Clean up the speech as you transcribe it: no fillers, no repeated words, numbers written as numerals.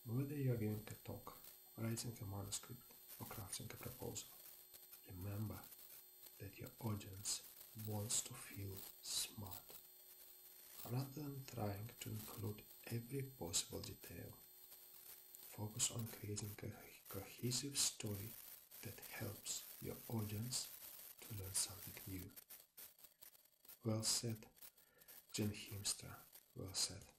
Whether you are giving a talk, writing a manuscript, or crafting a proposal, remember that your audience wants to feel smart. Rather than trying to include every possible detail, focus on creating a cohesive story that helps your audience to learn something new. Well said, Jen Himstra. Well said.